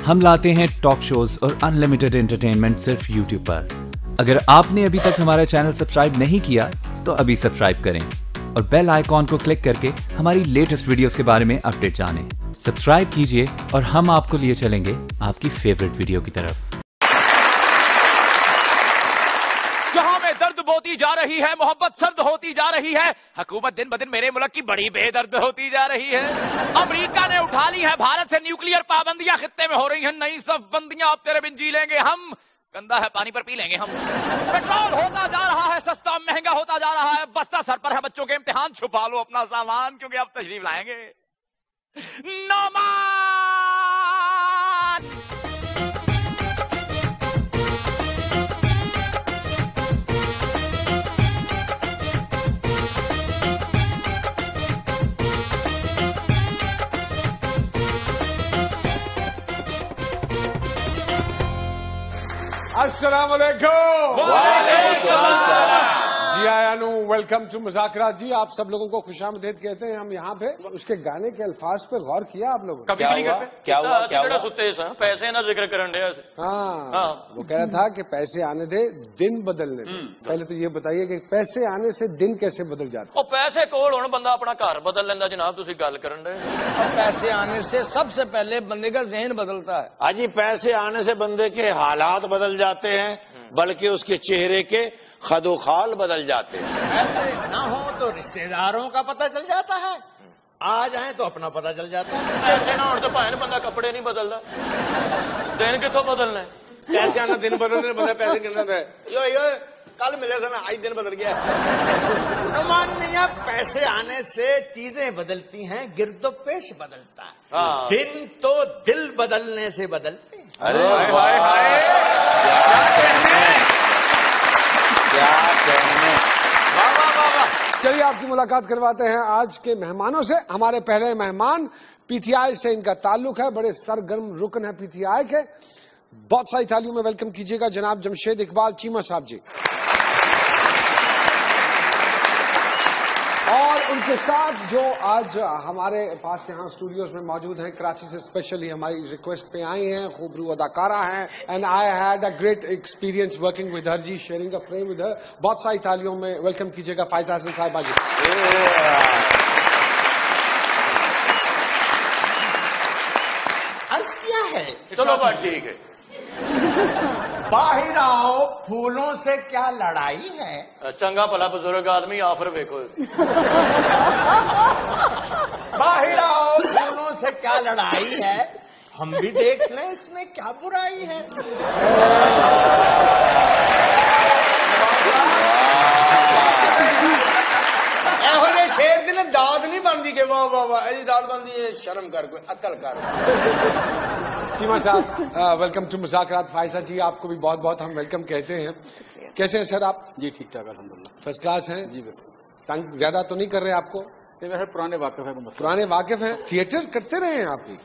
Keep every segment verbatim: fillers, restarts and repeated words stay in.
हम लाते हैं टॉक शोज और अनलिमिटेड एंटरटेनमेंट सिर्फ यूट्यूब पर। अगर आपने अभी तक हमारा चैनल सब्सक्राइब नहीं किया तो अभी सब्सक्राइब करें और बेल आइकॉन को क्लिक करके हमारी लेटेस्ट वीडियोस के बारे में अपडेट जानें। सब्सक्राइब कीजिए और हम आपको लिए चलेंगे आपकी फेवरेट वीडियो की तरफ। जहां में दर्द बोती जा रही है, मोहब्बत सर्द होती जा रही है, हुकूमत दिन ब दिन मेरे मुल्क की बड़ी बेदर्द होती जा रही है। अमेरिका ने उठा ली है भारत से न्यूक्लियर पाबंदियां, खित्ते में हो रही हैं नई सब बंदियां, अब तेरे बिन जी लेंगे हम, गंदा है पानी पर पी लेंगे हम। पेट्रोल होता जा रहा है सस्ता, महंगा होता जा रहा है, बस्ता सर पर है, बच्चों के इम्तिहान, छुपा लो अपना सामान क्योंकि अब तशरीफ लाएंगे नौमान। अस्सलाम वालेकुम। जी आया नो, वेलकम टू मज़ाक़ रात। जी आप सब लोगों को खुशामदीद कहते हैं हम यहाँ पे। उसके गाने के अल्फाज पे गौर किया आप लोगों ने? कभी नहीं करते। क्या हुआ? क्या हुआ? सुते पैसे ना जिक्र करन दे। हाँ, हाँ वो कह रहा था कि पैसे आने दे दिन बदलने दे। पहले तो ये बताइए कि पैसे आने से दिन कैसे बदल जाते? ओ पैसे कोल होने बंदा अपना घर बदल लेंदा जनाब, तुसी गल करन दे। और पैसे आने से सबसे पहले बंदे का ज़हन बदलता है। हाजी पैसे आने से बंदे के हालात बदल जाते हैं, बल्कि उसके चेहरे के खदोखाल बदल जाते हैं। पैसे ना हो तो रिश्तेदारों का पता चल जाता है, आ जाए तो अपना पता चल जाता है। पैसे ना हो तो भाई बंदा कपड़े नहीं बदलता, दिन कितों बदलना है? पैसे आना दिन बदलने बंदा पैसे गिनना है। यो यो कल मिले थे ना, आज दिन बदल गया। नुमान नहीं है, पैसे आने से चीजें बदलती हैं, गिरदो पेश बदलता है। हाँ। दिन तो दिल बदलने से बदलते हैं। अरे हाय हाय हाय, क्या कहने। वाह वाह वाह वाह। चलिए आपकी मुलाकात करवाते हैं आज के मेहमानों से। हमारे पहले मेहमान पीटीआई से इनका ताल्लुक है, बड़े सरगर्म रुकन है पीटीआई के। बहुत सारी तालियों में वेलकम कीजिएगा जनाब जमशेद इकबाल चीमा साहब जी। और उनके साथ जो आज हमारे पास यहाँ स्टूडियोज में मौजूद हैं, कराची से स्पेशली हमारी रिक्वेस्ट पे आई हैं, खूबरू अदाकारा हैं, and I had a great experience working with her जी, sharing a frame with her. बहुत सारी तालियों में वेलकम कीजिएगा फायजा हसन साहिबा जी। क्या है? चलो बात ठीक है। बाहर आओ, फूलों से क्या लड़ाई है? चंगा भला बुजुर्ग आदमी आफर देखो। बाहर आओ, फूलों से क्या लड़ाई है, हम भी देख लें इसमें क्या बुराई है। शेर दिन दाद नहीं बनती के वाह वाह वाह, ऐसी दाद बनती है, शर्म कर, कोई अकल कर। चीमा साहब वेलकम टू मज़ाक़ रात। फायजा जी आपको भी बहुत बहुत हम वेलकम कहते हैं। कैसे हैं सर आप? जी ठीक ठाक अल्हम्दुलिल्लाह, फर्स्ट क्लास हैं जी बिल्कुल। तंग ज्यादा तो नहीं कर रहे आपको? ये मेरे पुराने वाकिफ है। पुराने वाकिफ हैं, थिएटर करते रहे हैं आप भी?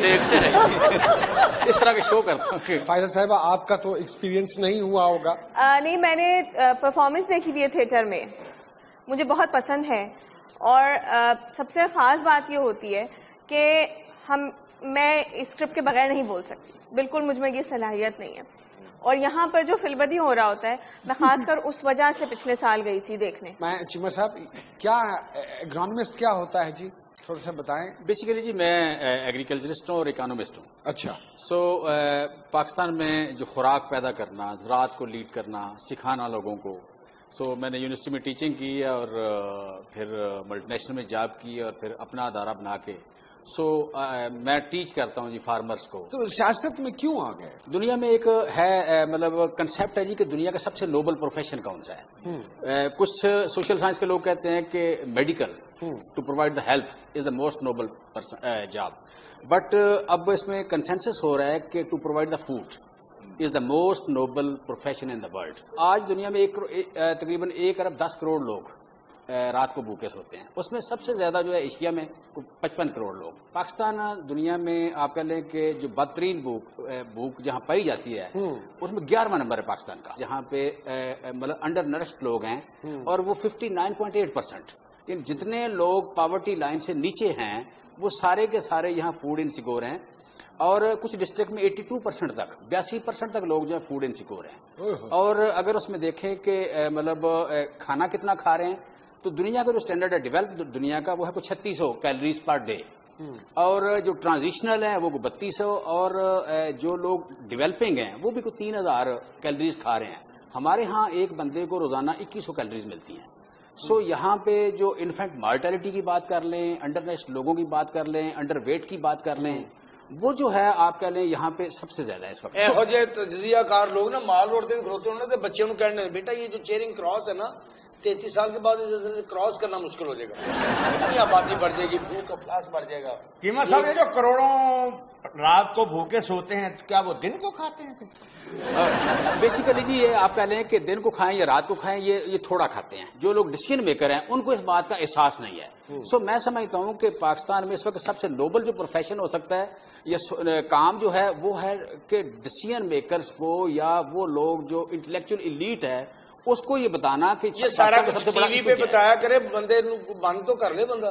इस तरह के शो करता हूँ। फायजा साहिबा आपका तो एक्सपीरियंस नहीं हुआ होगा? आ, नहीं, मैंने परफॉर्मेंस देखी थी थिएटर में, मुझे बहुत पसंद है। और आ, सबसे ख़ास बात ये होती है कि हम मैं स्क्रिप्ट के बगैर नहीं बोल सकती, बिल्कुल मुझ में ये सलाहियत नहीं है। और यहाँ पर जो फिल्बदी हो रहा होता है, मैं खासकर उस वजह से पिछले साल गई थी देखने। मैं चीमा साहब, क्या एग्रोनॉमिस्ट क्या होता है जी, थोड़ा सा बताएं। बेसिकली जी मैं एग्रीकल्चरिस्ट हूँ और इकोनॉमिस्ट हूँ। अच्छा। सो पाकिस्तान में जो खुराक पैदा करना, ज़राअत को लीड करना, सिखाना लोगों को, सो so, मैंने यूनिवर्सिटी में टीचिंग की और फिर मल्टीनेशनल में जॉब की और फिर अपना अदारा बना के सो so, मैं टीच करता हूँ जी फार्मर्स को। तो सियासत में क्यों आ गए? दुनिया में एक है मतलब कंसेप्ट है जी कि दुनिया का सबसे नोबल प्रोफेशन कौन सा है। uh, कुछ सोशल साइंस के लोग कहते हैं कि medical to provide the health is the most noble job, but अब इसमें कंसेंसस हो रहा है कि to provide the food is the most noble profession in the world. आज दुनिया में एक तकरीबन एक अरब दस करोड़ लोग रात को भूखे सोते हैं, उसमें सबसे ज्यादा जो है एशिया में पचपन करोड़ लोग। पाकिस्तान दुनिया में आप कह लें कि जो बदतरीन भूख भूख जहां पाई जाती है उसमें ग्यारहवां नंबर है पाकिस्तान का, जहां पे मतलब अंडर नरिश्ड लोग हैं और वो fifty nine point eight percent. जितने लोग पॉवर्टी लाइन से नीचे हैं वो सारे के सारे यहाँ फूड इनसिक्योर हैं और कुछ डिस्ट्रिक्ट में बयासी परसेंट तक बयासी परसेंट तक लोग जो है फूड इनसिक्योर हैं। और अगर उसमें देखें कि मतलब खाना कितना खा रहे हैं, तो दुनिया का जो स्टैंडर्ड है डेवलप्ड दुनिया का वो है कुछ छत्तीस सौ कैलोरीज पर डे, और जो ट्रांजिशनल है वो बत्तीस सौ, और जो लोग डेवलपिंग हैं वो भी कुछ तीन हजार कैलोरीज खा रहे हैं। हमारे यहाँ एक बंदे को रोजाना इक्कीस सौ कैलोरीज मिलती हैं। सो so, यहाँ पे जो इन्फेंट मार्टेलिटी की बात कर लें, अंडरनेस्ट लोगों की बात कर लें, अंडर वेट की बात कर लें, वो जो है आप कह लें यहाँ पे सबसे ज्यादा है इस वक्त। ਇਹੋ ਜਿਹੇ ਤਜਜ਼ੀਆਕਾਰ लोग ना माल रोड पे भी खड़ोते होने तो बच्चों को कहने बेटा ये जो चेयरिंग क्रॉस है ना तैतीस साल के बाद इसे क्रॉस करना मुश्किल हो जाएगा, इतनी आबादी बढ़ जाएगी, भूख अफलास बढ़ जाएगा। चीमा साहब ये जो करोड़ों रात को भूखे सोते हैं क्या वो दिन को खाते हैं? बेसिकली जी ये आप कह लें कि दिन को खाएं या रात को खाएं, ये ये थोड़ा खाते हैं। जो लोग डिसीजन मेकर हैं उनको इस बात का एहसास नहीं है। सो so, मैं समझता हूं कि पाकिस्तान में इस वक्त सबसे नोबल जो प्रोफेशन हो सकता है ये काम जो है वो है कि डिसीजन मेकर्स को या वो लोग जो इंटेलेक्चुअल इलीट है उसको ये बताना कि ये सारा कुछ टीवी पे बताया करे, बंदे बंद तो कर ले बंदा।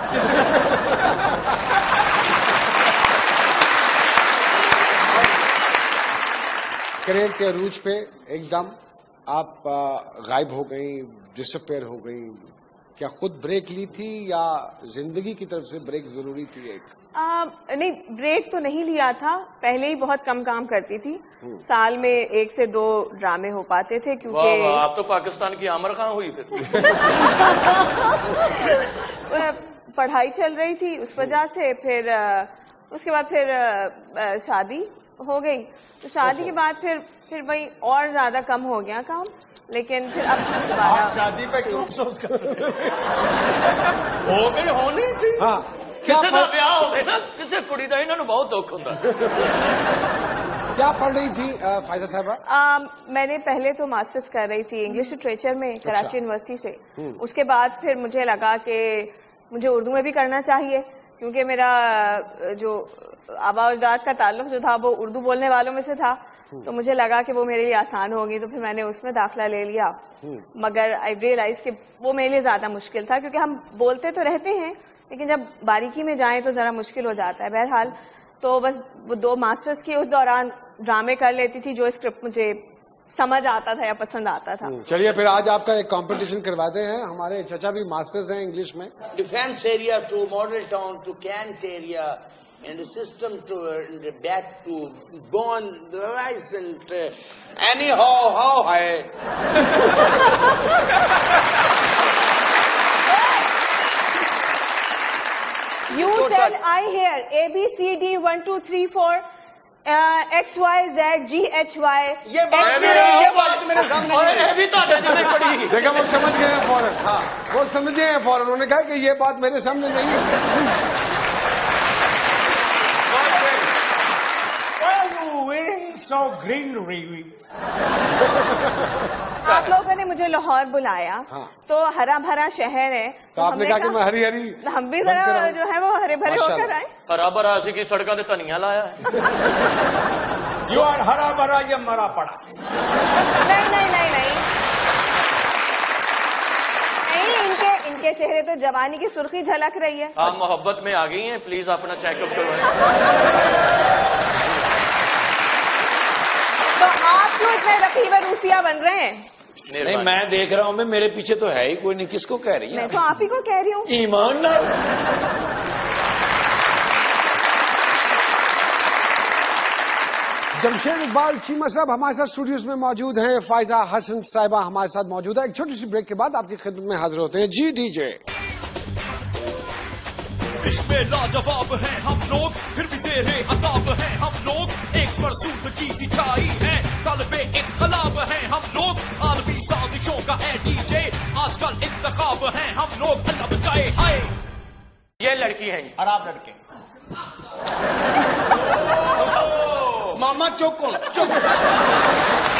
करियर के अरूज पे एकदम आप गायब हो गई, डिसअपेयर हो गई, क्या खुद ब्रेक ली थी या जिंदगी की तरफ से ब्रेक जरूरी थी? एक आ, नहीं, ब्रेक तो नहीं लिया था, पहले ही बहुत कम काम करती थी। साल में एक से दो ड्रामे हो पाते थे क्योंकि आप तो पाकिस्तान की आमिर खान हुई फिर। पढ़ाई चल रही थी उस वजह से, फिर उसके बाद फिर शादी हो गई, तो शादी के बाद फिर फिर वही और ज्यादा कम हो गया काम, लेकिन फिर अब दोबारा शादी पे क्यों अफसोस कर हो गई होनी थी। हाँ, किसी का ब्याह हो गया ना, किसी कुड़ी का इन्होंने बहुत दुख होता। क्या पढ़ रही थी फायजा साहबा? मैंने पहले तो मास्टर्स कर रही थी इंग्लिश लिटरेचर में कराची यूनिवर्सिटी से। उसके बाद फिर मुझे लगा कि मुझे उर्दू में भी करना चाहिए क्योंकि मेरा जो आबा अजदाद का ताल्लुक जो था वो उर्दू बोलने वालों में से था, तो मुझे लगा कि वो मेरे लिए आसान होगी, तो फिर मैंने उसमें दाखिला ले लिया। मगर आई रियलाइज कि वो मेरे लिए ज्यादा मुश्किल था क्योंकि हम बोलते तो रहते हैं लेकिन जब बारीकी में जाएं तो जरा मुश्किल हो जाता है। बहरहाल तो बस वो दो मास्टर्स की उस दौरान ड्रामे कर लेती थी जो स्क्रिप्ट मुझे समझ आता था या पसंद आता था। चलिए फिर आज आपका एक कंपटीशन करवाते हैं। हमारे चचा भी मास्टर्स हैं इंग्लिश में। Defence area to model town to cantt area and the system to uh, back to born rise and uh, anyhow how high. You tell I hear A B C D one two three four uh, X Y Z G H Y. ये बात मेरे ये बात मेरे सामने ये भी तो नहीं पड़ी। देखा वो समझ गए हैं फौरन। हाँ, वो समझ गए हैं फौरन। उन्होंने कहा कि ये बात मेरे सामने नहीं है। So greenery. आप लोगों ने मुझे लाहौर बुलाया। हाँ। तो हरा भरा शहर है, तो आपने कहा कि मैं हरी हरी हम भी जरा जो है वो हरे भरे होकर आए। हरा भरा ऐसी की सड़कों पे धनिया लाया है। यू आर हरा भरा या मरा पड़ा? नहीं नहीं नहीं नहीं नहीं, इनके इनके चेहरे तो जवानी की सुर्खी झलक रही है। आप मोहब्बत में आ गई हैं, प्लीज अपना चेकअप करवाएं। तो आप क्यों इतने रकीब रूसिया बन रहे हैं? नहीं, मैं देख रहा हूँ, मैं मेरे पीछे तो है ही कोई नहीं, किसको कह रही है? मैं तो आप ही को कह रही हूँ। ईमान ना। जमशेद इकबाल चीमा साहब हमारे साथ स्टूडियोज में मौजूद हैं। फाइजा हसन साहिबा हमारे साथ मौजूद है। एक छोटी सी ब्रेक के बाद आपकी खिदमत में हाजिर होते हैं। जी डीजे। इसमें लाजवाब हैं हम लोग, फिर भी ज़ेरे अताब हैं हम लोग, एक फरसूद की सिंचाई है, तलबे इनकलाब हैं हम लोग, आलमी साजिशों का है डीजे, आजकल इंतखाब हैं हम लोग, अल्लाह बचाए हाय। ये लड़की है और आप लड़के। मामा चुप कौन चुप